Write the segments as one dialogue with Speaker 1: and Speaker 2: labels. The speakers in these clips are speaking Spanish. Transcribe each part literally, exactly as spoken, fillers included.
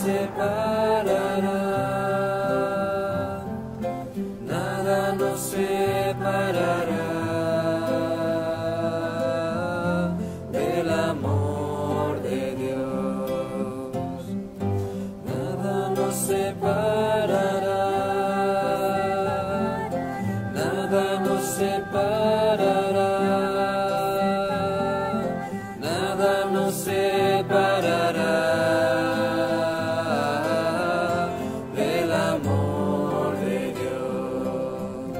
Speaker 1: separará, nada nos separará del amor de Dios, nada nos separará, nada nos separará, nada nos separará del amor de Dios.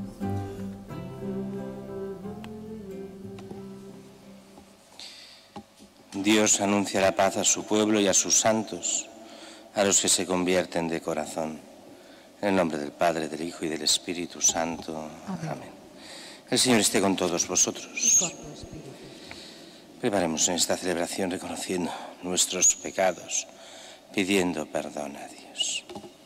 Speaker 2: Dios anuncia la paz a su pueblo y a sus santos, a los que se convierten de corazón. En el nombre del Padre, del Hijo y del Espíritu Santo. Amén. Amén. El Señor esté con todos vosotros. Preparemos en esta celebración reconociendo nuestros pecados, pidiendo perdón a Dios.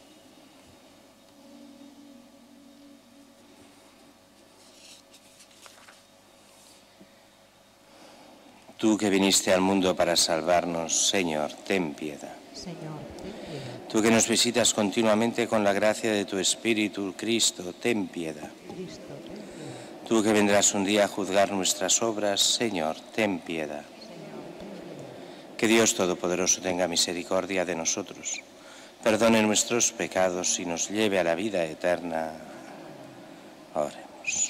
Speaker 2: Tú que viniste al mundo para salvarnos, Señor, ten piedad.
Speaker 3: Señor, ten piedad.
Speaker 2: Tú que nos visitas continuamente con la gracia de tu Espíritu, Cristo, ten piedad.
Speaker 3: Cristo, ten piedad.
Speaker 2: Tú que vendrás un día a juzgar nuestras obras, Señor, ten piedad. Que Dios Todopoderoso tenga misericordia de nosotros, perdone nuestros pecados y nos lleve a la vida eterna. Oremos.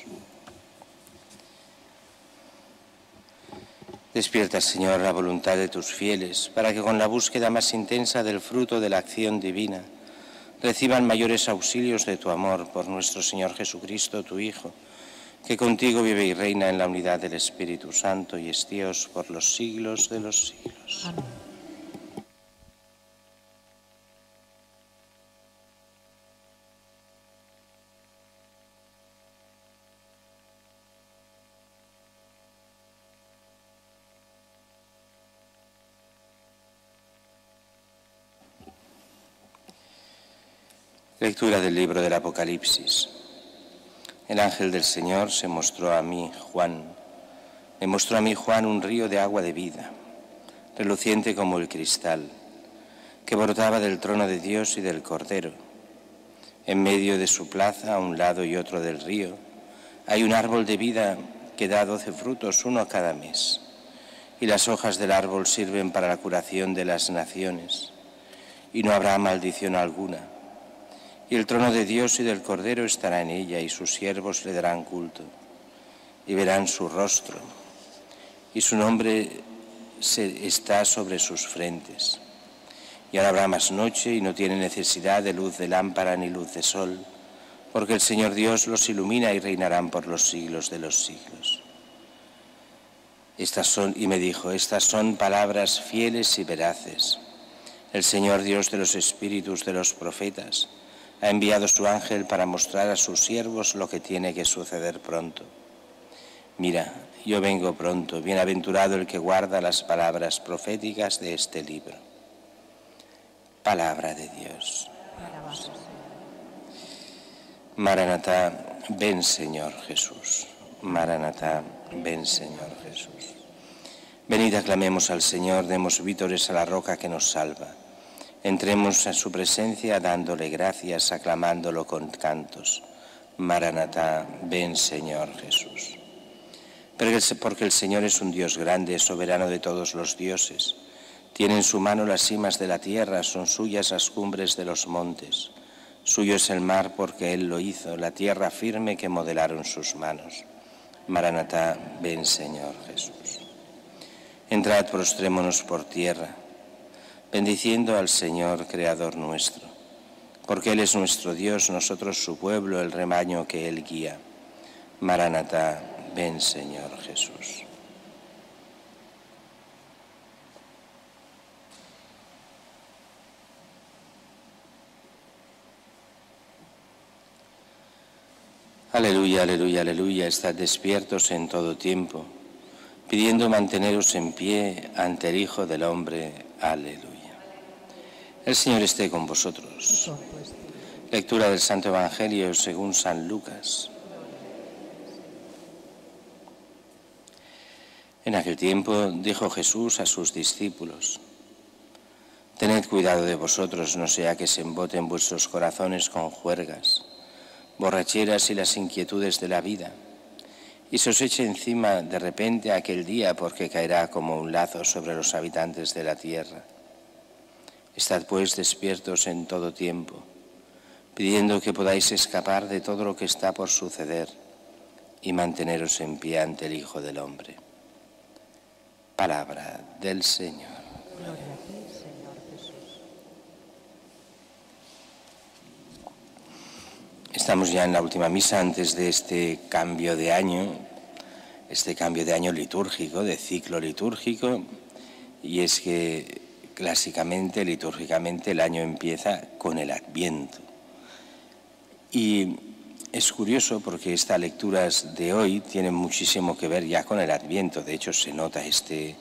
Speaker 2: Despierta, Señor, la voluntad de tus fieles, para que con la búsqueda más intensa del fruto de la acción divina reciban mayores auxilios de tu amor por nuestro Señor Jesucristo, tu Hijo, que contigo vive y reina en la unidad del Espíritu Santo y es Dios por los siglos de los siglos.
Speaker 3: Amén.
Speaker 2: Lectura del libro del Apocalipsis. El ángel del Señor se mostró a mí, Juan, me mostró a mí, Juan, un río de agua de vida, reluciente como el cristal, que brotaba del trono de Dios y del Cordero. En medio de su plaza, a un lado y otro del río, hay un árbol de vida que da doce frutos, uno cada mes, y las hojas del árbol sirven para la curación de las naciones, y no habrá maldición alguna. Y el trono de Dios y del Cordero estará en ella, y sus siervos le darán culto, y verán su rostro, y su nombre se, está sobre sus frentes. Y ahora habrá más noche, y no tiene necesidad de luz de lámpara ni luz de sol, porque el Señor Dios los ilumina y reinarán por los siglos de los siglos. Estas son, y me dijo, estas son palabras fieles y veraces. El Señor Dios de los espíritus de los profetas ha enviado su ángel para mostrar a sus siervos lo que tiene que suceder pronto. Mira, yo vengo pronto, bienaventurado el que guarda las palabras proféticas de este libro. Palabra de Dios. Maranatá, ven Señor Jesús. Maranatá, ven Señor Jesús. Venid, aclamemos al Señor, demos vítores a la roca que nos salva. Entremos en su presencia dándole gracias, aclamándolo con cantos. Maranatá, ven Señor Jesús. Porque el Señor es un Dios grande, soberano de todos los dioses. Tiene en su mano las cimas de la tierra, son suyas las cumbres de los montes. Suyo es el mar porque Él lo hizo, la tierra firme que modelaron sus manos. Maranatá, ven Señor Jesús. Entrad, prostrémonos por tierra, bendiciendo al Señor, Creador nuestro, porque Él es nuestro Dios, nosotros su pueblo, el rebaño que Él guía. Maranatá, ven Señor Jesús. Aleluya, aleluya, aleluya, estad despiertos en todo tiempo, pidiendo manteneros en pie ante el Hijo del Hombre. Aleluya. El Señor esté con vosotros. Lectura del Santo Evangelio según San Lucas. En aquel tiempo dijo Jesús a sus discípulos: Tened cuidado de vosotros, no sea que se emboten vuestros corazones con juergas, borracheras y las inquietudes de la vida, y se os eche encima de repente aquel día, porque caerá como un lazo sobre los habitantes de la tierra. Estad pues despiertos en todo tiempo, pidiendo que podáis escapar de todo lo que está por suceder y manteneros en pie ante el Hijo del Hombre. Palabra del Señor.
Speaker 3: Gloria a ti, Señor Jesús.
Speaker 2: Estamos ya en la última misa antes de este cambio de año, este cambio de año litúrgico, de ciclo litúrgico, y es que clásicamente, litúrgicamente, el año empieza con el Adviento. Y es curioso porque estas lecturas de hoy tienen muchísimo que ver ya con el Adviento. De hecho, se nota este,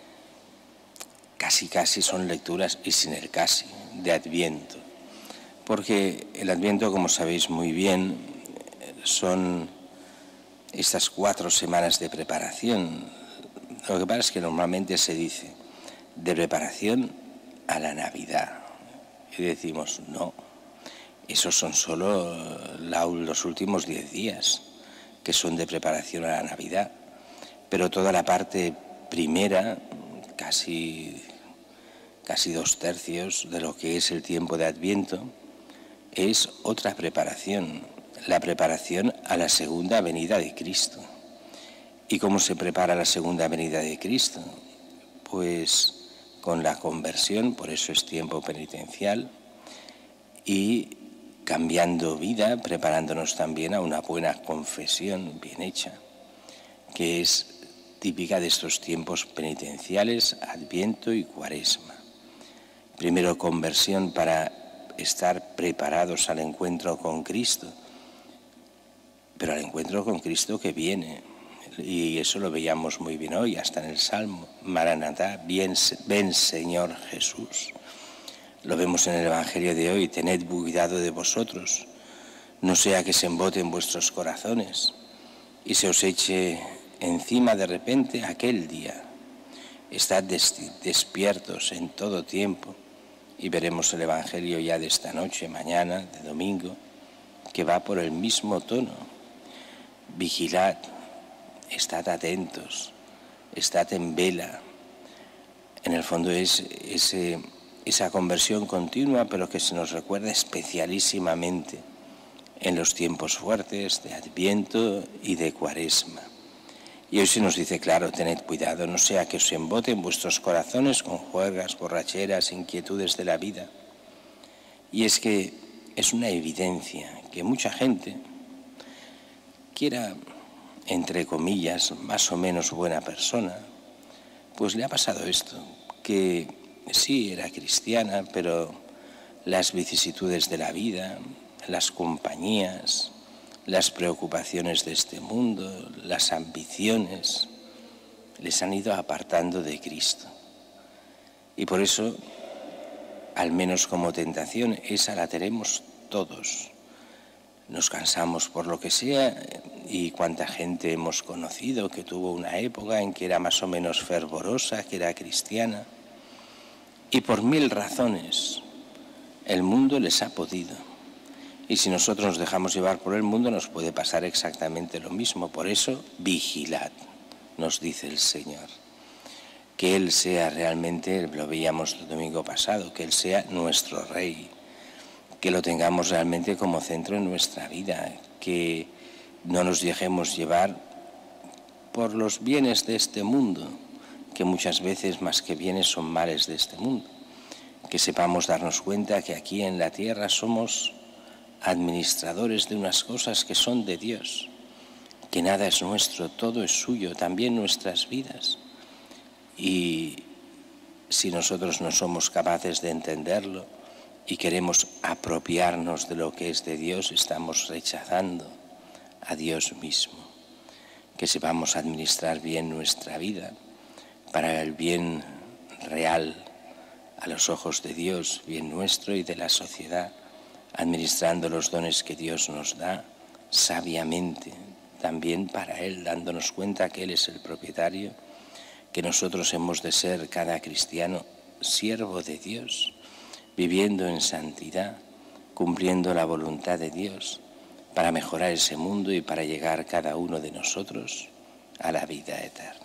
Speaker 2: casi casi son lecturas, y sin el casi, de Adviento. Porque el Adviento, como sabéis muy bien, son estas cuatro semanas de preparación. Lo que pasa es que normalmente se dice de preparación a la Navidad. Y decimos, no, esos son solo los últimos diez días, que son de preparación a la Navidad. Pero toda la parte primera, casi, casi dos tercios de lo que es el tiempo de Adviento, es otra preparación, la preparación a la segunda venida de Cristo. ¿Y cómo se prepara la segunda venida de Cristo? Pues con la conversión, por eso es tiempo penitencial, y cambiando vida, preparándonos también a una buena confesión bien hecha, que es típica de estos tiempos penitenciales, Adviento y Cuaresma. Primero conversión para estar preparados al encuentro con Cristo, pero al encuentro con Cristo que viene. Y eso lo veíamos muy bien hoy, hasta en el Salmo. Maranatá, ven Señor Jesús. Lo vemos en el Evangelio de hoy. Tened cuidado de vosotros, no sea que se emboten vuestros corazones y se os eche encima de repente aquel día. Estad despiertos en todo tiempo. Y veremos el Evangelio ya de esta noche, mañana, de domingo, que va por el mismo tono. Vigilad. Estad atentos, estad en vela. En el fondo es ese, esa conversión continua, pero que se nos recuerda especialísimamente en los tiempos fuertes de Adviento y de Cuaresma. Y hoy se nos dice, claro, tened cuidado, no sea que os emboten vuestros corazones con juergas, borracheras, inquietudes de la vida. Y es que es una evidencia que mucha gente quiera, entre comillas, más o menos buena persona, pues le ha pasado esto, que sí era cristiana, pero las vicisitudes de la vida, las compañías, las preocupaciones de este mundo, las ambiciones, les han ido apartando de Cristo. Y por eso, al menos como tentación, esa la tenemos todos. Nos cansamos por lo que sea, y cuánta gente hemos conocido que tuvo una época en que era más o menos fervorosa, que era cristiana, y por mil razones el mundo les ha podido. Y si nosotros nos dejamos llevar por el mundo, nos puede pasar exactamente lo mismo. Por eso, vigilad, nos dice el Señor. Que Él sea realmente, lo veíamos el domingo pasado, que Él sea nuestro Rey, que lo tengamos realmente como centro en nuestra vida, que no nos dejemos llevar por los bienes de este mundo, que muchas veces más que bienes son males de este mundo. Que sepamos darnos cuenta que aquí en la tierra somos administradores de unas cosas que son de Dios, que nada es nuestro, todo es suyo, también nuestras vidas. Y si nosotros no somos capaces de entenderlo y queremos apropiarnos de lo que es de Dios, estamos rechazando a Dios mismo. Que sepamos administrar bien nuestra vida para el bien real a los ojos de Dios, bien nuestro y de la sociedad, administrando los dones que Dios nos da sabiamente, también para Él, dándonos cuenta que Él es el propietario, que nosotros hemos de ser, cada cristiano, siervo de Dios, viviendo en santidad, cumpliendo la voluntad de Dios, para mejorar ese mundo y para llegar cada uno de nosotros a la vida eterna.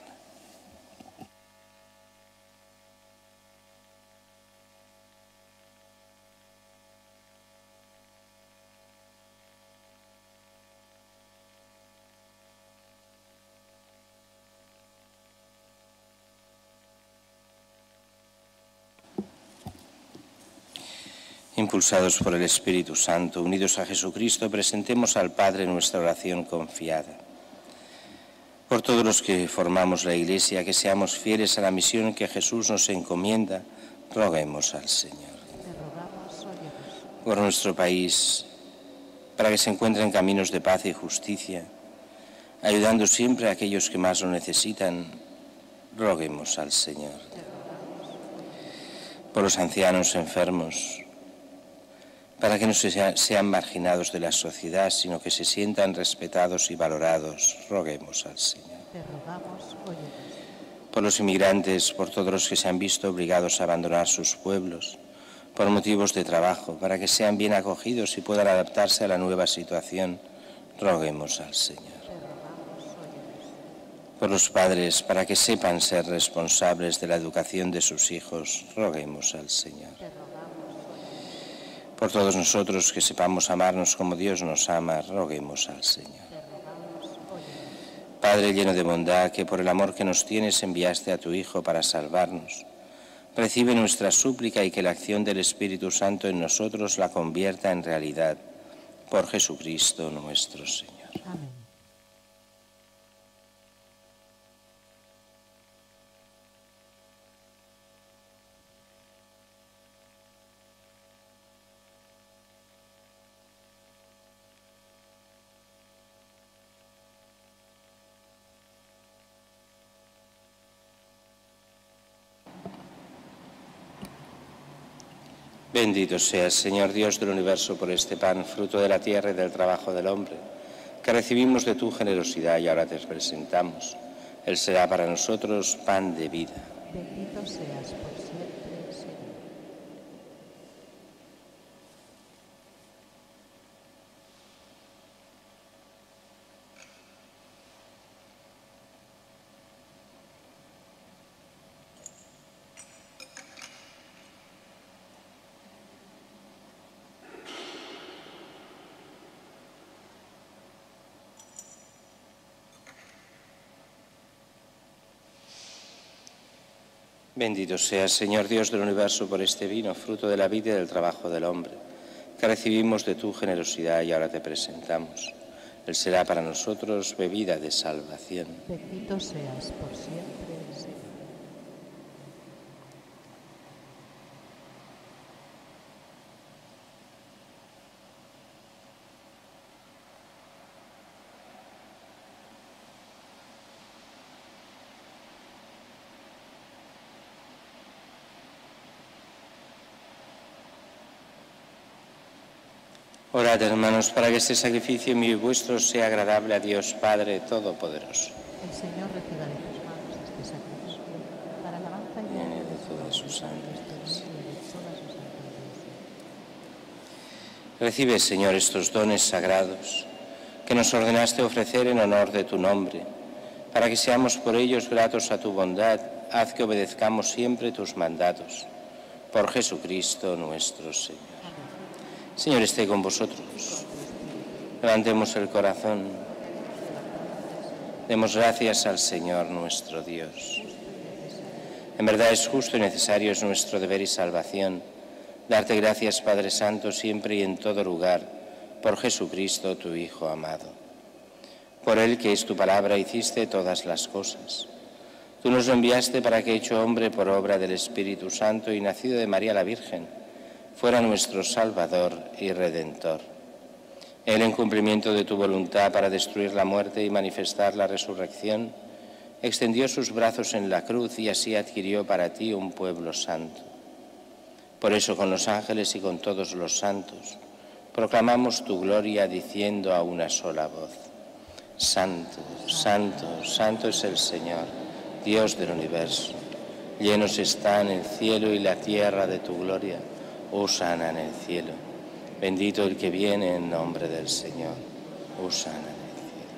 Speaker 2: Impulsados por el Espíritu Santo, unidos a Jesucristo, presentemos al Padre nuestra oración confiada. Por todos los que formamos la Iglesia, que seamos fieles a la misión que Jesús nos encomienda, roguemos al Señor. Por nuestro país, para que se encuentren caminos de paz y justicia, ayudando siempre a aquellos que más lo necesitan, roguemos al Señor. Por los ancianos enfermos, para que no sean marginados de la sociedad, sino que se sientan respetados y valorados, roguemos al Señor.
Speaker 3: Te rogamos, óyenos.
Speaker 2: Por los inmigrantes, por todos los que se han visto obligados a abandonar sus pueblos, por motivos de trabajo, para que sean bien acogidos y puedan adaptarse a la nueva situación, roguemos al Señor.
Speaker 3: Te rogamos, óyenos.
Speaker 2: Por los padres, para que sepan ser responsables de la educación de sus hijos, roguemos al Señor.
Speaker 3: Te rogamos.
Speaker 2: Por todos nosotros que sepamos amarnos como Dios nos ama, roguemos al Señor. Padre lleno de bondad, que por el amor que nos tienes enviaste a tu Hijo para salvarnos, recibe nuestra súplica y que la acción del Espíritu Santo en nosotros la convierta en realidad. Por Jesucristo nuestro Señor.
Speaker 3: Amén.
Speaker 2: Bendito seas, Señor Dios del universo, por este pan, fruto de la tierra y del trabajo del hombre, que recibimos de tu generosidad y ahora te presentamos. Él será para nosotros pan de vida.
Speaker 3: Bendito seas por siempre, Señor.
Speaker 2: Bendito seas, Señor Dios del universo, por este vino, fruto de la vida y del trabajo del hombre, que recibimos de tu generosidad y ahora te presentamos. Él será para nosotros bebida de salvación.
Speaker 3: Bendito seas por siempre, Señor.
Speaker 2: Orad, hermanos, para que este sacrificio mío y vuestro sea agradable a Dios Padre Todopoderoso.
Speaker 3: El Señor reciba de tus manos este sacrificio para alabanza y gloria de toda su santa Iglesia y de toda su santa Iglesia.
Speaker 2: Recibe, Señor, estos dones sagrados que nos ordenaste ofrecer en honor de tu nombre, para que seamos por ellos gratos a tu bondad. Haz que obedezcamos siempre tus mandatos. Por Jesucristo nuestro Señor. Señor, esté con vosotros. Levantemos el corazón. Demos gracias al Señor nuestro Dios. En verdad es justo y necesario, es nuestro deber y salvación, darte gracias, Padre Santo, siempre y en todo lugar, por Jesucristo, tu Hijo amado. Por Él, que es tu palabra, hiciste todas las cosas. Tú nos lo enviaste para que, hecho hombre por obra del Espíritu Santo y nacido de María la Virgen, fuera nuestro Salvador y Redentor. Él, en cumplimiento de tu voluntad para destruir la muerte y manifestar la resurrección, extendió sus brazos en la cruz y así adquirió para ti un pueblo santo. Por eso, con los ángeles y con todos los santos, proclamamos tu gloria diciendo a una sola voz: Santo, santo, santo es el Señor, Dios del universo. Llenos están el cielo y la tierra de tu gloria. Hosana en el cielo. Bendito el que viene en nombre del Señor. Hosana en el cielo.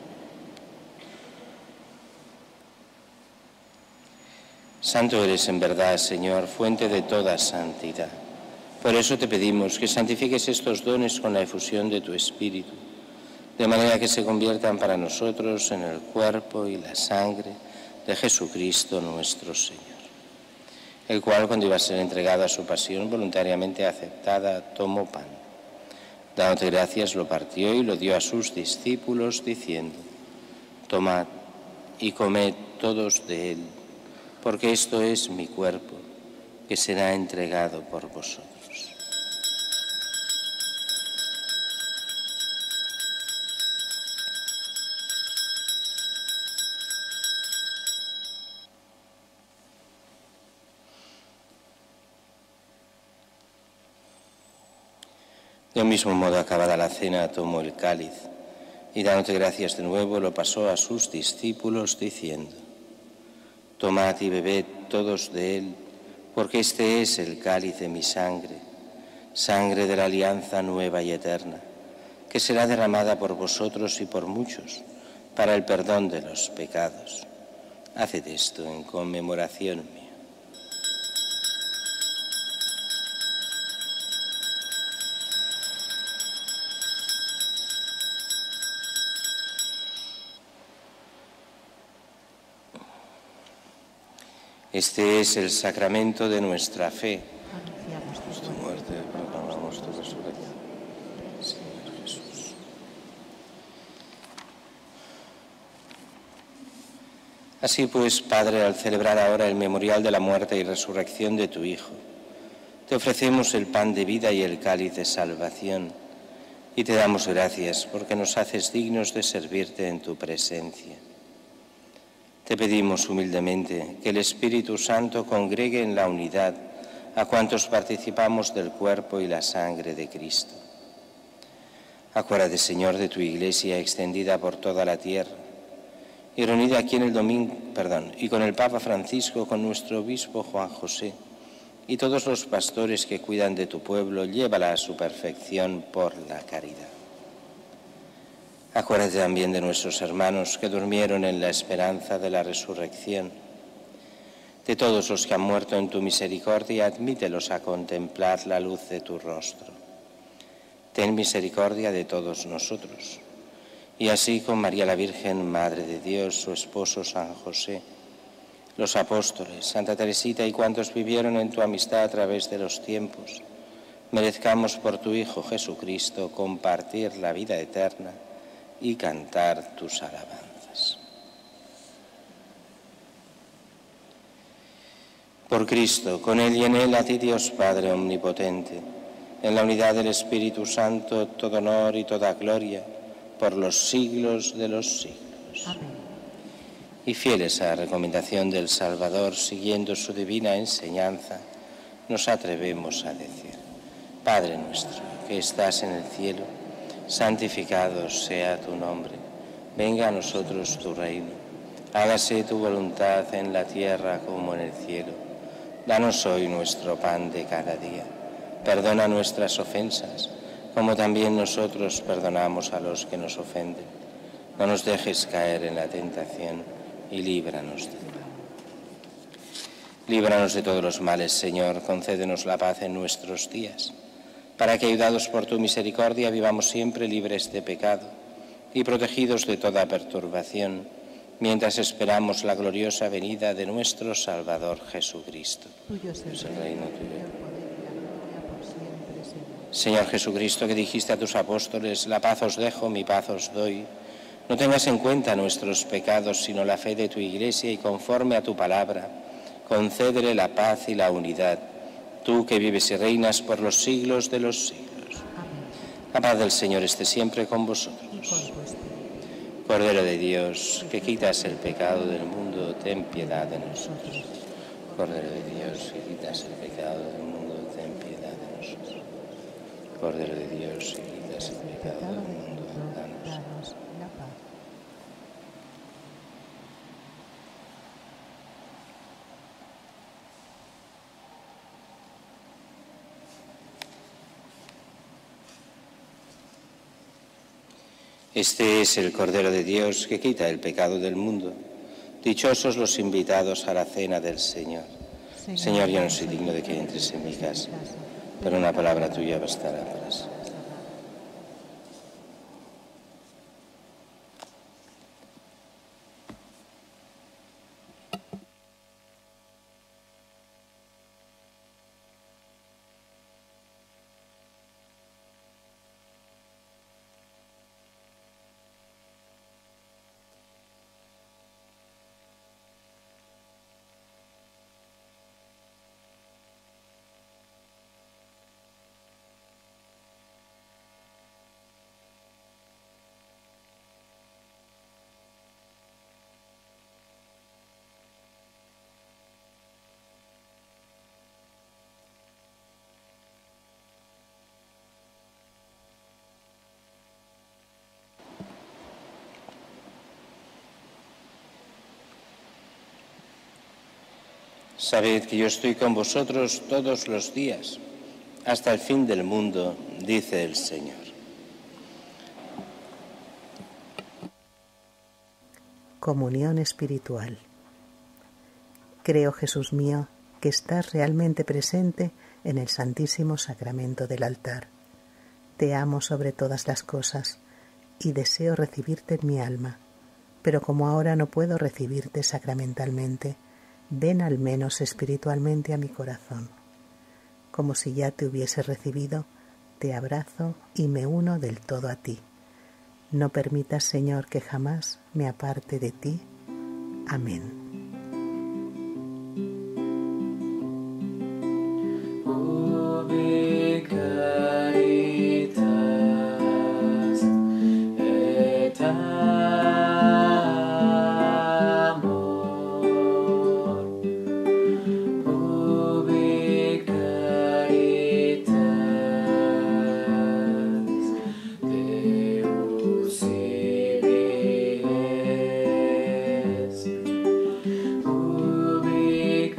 Speaker 2: Santo eres en verdad, Señor, fuente de toda santidad. Por eso te pedimos que santifiques estos dones con la efusión de tu Espíritu, de manera que se conviertan para nosotros en el cuerpo y la sangre de Jesucristo nuestro Señor, el cual, cuando iba a ser entregado a su pasión voluntariamente aceptada, tomó pan. Dándote gracias, lo partió y lo dio a sus discípulos, diciendo: tomad y comed todos de él, porque esto es mi cuerpo, que será entregado por vosotros. De mismo modo, acabada la cena, tomó el cáliz y, dándote gracias de nuevo, lo pasó a sus discípulos, diciendo: tomad y bebed todos de él, porque este es el cáliz de mi sangre, sangre de la alianza nueva y eterna, que será derramada por vosotros y por muchos para el perdón de los pecados. Haced esto en conmemoración mía. Este es el sacramento de nuestra fe.
Speaker 3: Anunciamos
Speaker 2: Tu muerte, proclamamos tu resurrección. Señor Jesús. Así pues, Padre, al celebrar ahora el memorial de la muerte y resurrección de tu Hijo, te ofrecemos el pan de vida y el cáliz de salvación, y te damos gracias porque nos haces dignos de servirte en tu presencia. Te pedimos humildemente que el Espíritu Santo congregue en la unidad a cuantos participamos del cuerpo y la sangre de Cristo. Acuérdate, Señor, de tu Iglesia extendida por toda la tierra y reunida aquí en el domingo, perdón, y con el Papa Francisco, con nuestro obispo Juan José y todos los pastores que cuidan de tu pueblo, llévala a su perfección por la caridad. Acuérdate también de nuestros hermanos que durmieron en la esperanza de la resurrección. De todos los que han muerto en tu misericordia, admítelos a contemplar la luz de tu rostro. Ten misericordia de todos nosotros. Y así con María la Virgen, Madre de Dios, su esposo San José, los apóstoles, Santa Teresita y cuantos vivieron en tu amistad a través de los tiempos, merezcamos por tu Hijo Jesucristo compartir la vida eterna y cantar tus alabanzas. Por Cristo, con Él y en Él, a ti, Dios Padre omnipotente, en la unidad del Espíritu Santo, todo honor y toda gloria, por los siglos de los siglos.
Speaker 3: Amén.
Speaker 2: Y fieles a la recomendación del Salvador, siguiendo su divina enseñanza, nos atrevemos a decir: Padre nuestro, que estás en el cielo, santificado sea tu nombre. Venga a nosotros tu reino. Hágase tu voluntad en la tierra como en el cielo. Danos hoy nuestro pan de cada día. Perdona nuestras ofensas, como también nosotros perdonamos a los que nos ofenden. No nos dejes caer en la tentación y líbranos del mal. Líbranos de todos los males, Señor. Concédenos la paz en nuestros días, para que, ayudados por tu misericordia, vivamos siempre libres de pecado y protegidos de toda perturbación, mientras esperamos la gloriosa venida de nuestro Salvador Jesucristo.
Speaker 3: Tuyo es el
Speaker 2: Es el
Speaker 3: reino,
Speaker 2: reino
Speaker 3: el
Speaker 2: tuyo.
Speaker 3: poder y la gloria por siempre, Señor.
Speaker 2: Señor Jesucristo, que dijiste a tus apóstoles: la paz os dejo, mi paz os doy, no tengas en cuenta nuestros pecados, sino la fe de tu Iglesia, y conforme a tu palabra, concédele la paz y la unidad, tú que vives y reinas por los siglos de los siglos.
Speaker 3: Amén.
Speaker 2: La paz del Señor esté siempre con
Speaker 3: Y
Speaker 2: vosotros.
Speaker 3: con tu espíritu.
Speaker 2: Cordero de Dios, que quitas el pecado del mundo, ten piedad de nosotros. Cordero de Dios, que quitas el pecado del mundo, ten piedad de nosotros. Cordero de Dios, que quitas el
Speaker 3: El
Speaker 2: pecado
Speaker 3: pecado
Speaker 2: del
Speaker 3: del
Speaker 2: mundo,
Speaker 3: mundo,
Speaker 2: danos.
Speaker 3: danos la paz.
Speaker 2: Este es el Cordero de Dios que quita el pecado del mundo. Dichosos los invitados a la cena del Señor. Señor, yo no soy digno de que entres en mi casa, pero una palabra tuya bastará para siempre. Sabed que yo estoy con vosotros todos los días, hasta el fin del mundo, dice el Señor.
Speaker 3: Comunión espiritual. Creo, Jesús mío, que estás realmente presente en el Santísimo Sacramento del altar. Te amo sobre todas las cosas y deseo recibirte en mi alma, pero como ahora no puedo recibirte sacramentalmente, ven al menos espiritualmente a mi corazón. Como si ya te hubiese recibido, te abrazo y me uno del todo a ti. No permitas, Señor, que jamás me aparte de ti. Amén.
Speaker 1: Ubi caritas et amor. Ubi caritas Deus ibi est. Ubi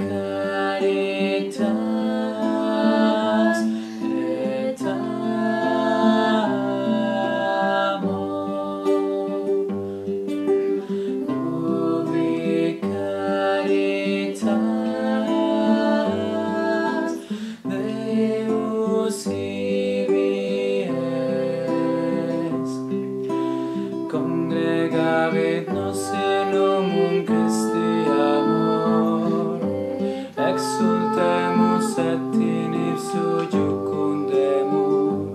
Speaker 1: caritas et amor. Ubi caritas Deus ibi est. Congregavit nos in umum Christi amor, exultemus et in ipsu jucundemur,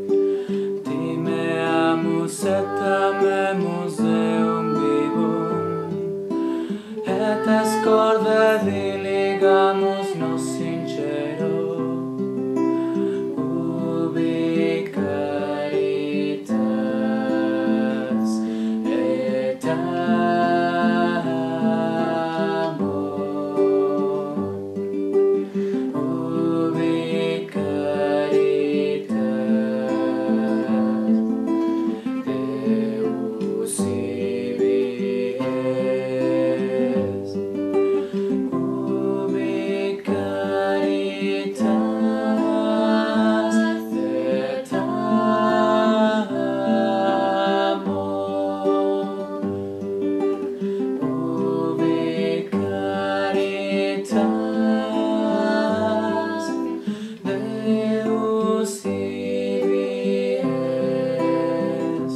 Speaker 1: timeamus et amemus Deum vivum, et as corda diligamus nos sincero. Ubi caritas et amor. Ubi caritas Deus ibi est. Ubi caritas et amor. Ubi caritas Deus ibi est.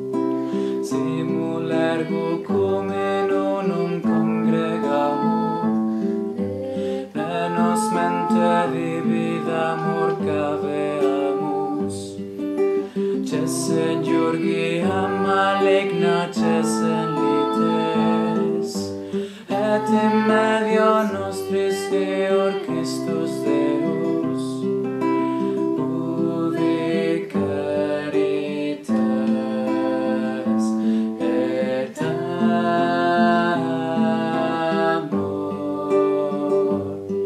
Speaker 1: Simul ergo cum in unum congregamur, plenos mente vividamur caveamus, cessem Georgiam maligna, cessem lites, et in medio nostris Deor Christus Deus. Ubi caritas et amor.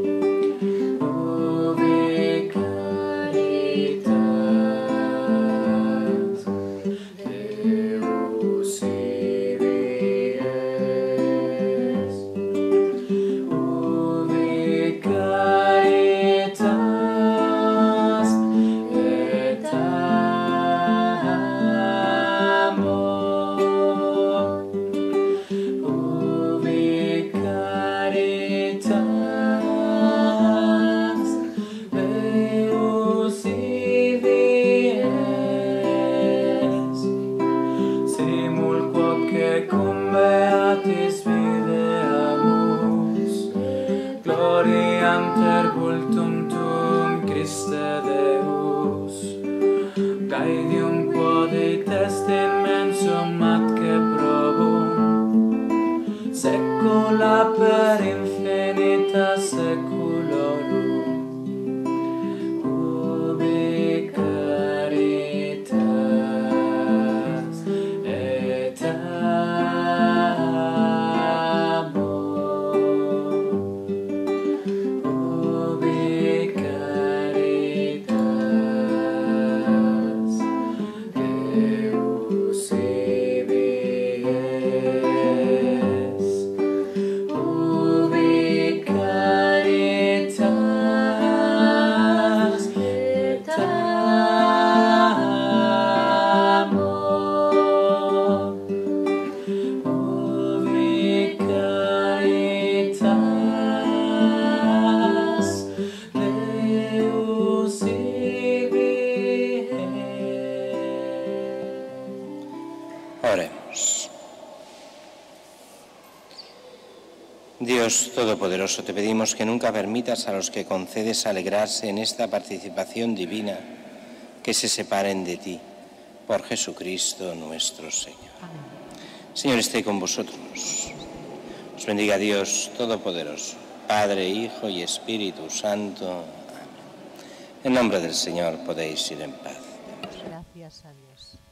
Speaker 1: Ubi caritas Deus ibi est. Gaidium quod testimensum atque probum, secula per infinita seculorum, ubi caritas et amor, ubi caritas Deus ibi es, ubi caritas et amor, ubi caritas Deus ibi es.
Speaker 2: Oremos. Dios Todopoderoso, te pedimos que nunca permitas a los que concedes alegrarse en esta participación divina que se separen de ti, por Jesucristo nuestro Señor. Señor, esté con vosotros. Os bendiga Dios Todopoderoso, Padre, Hijo y Espíritu Santo. Amén. En nombre del Señor podéis ir en paz.
Speaker 3: Gracias a Dios.